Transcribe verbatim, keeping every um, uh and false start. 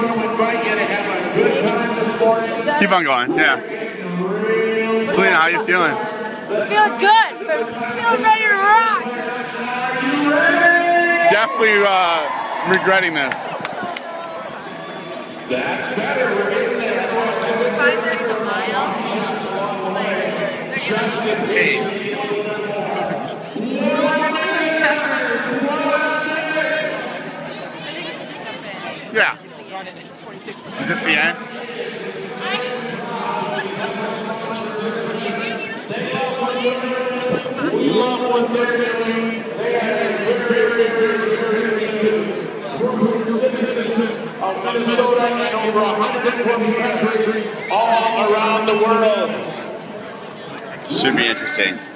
want to invite you to have a good time this morning. Keep on going, yeah. Selena, how you feeling? Feeling good. Feeling ready to rock. Definitely uh, regretting this. That's better. We're getting there. It's five thirty a mile. Like, Just in case. Yeah. Is this the end? We love what they're doing. They are very, very, very, very important citizens of Minnesota and over one hundred twenty countries all around the world. Should be interesting.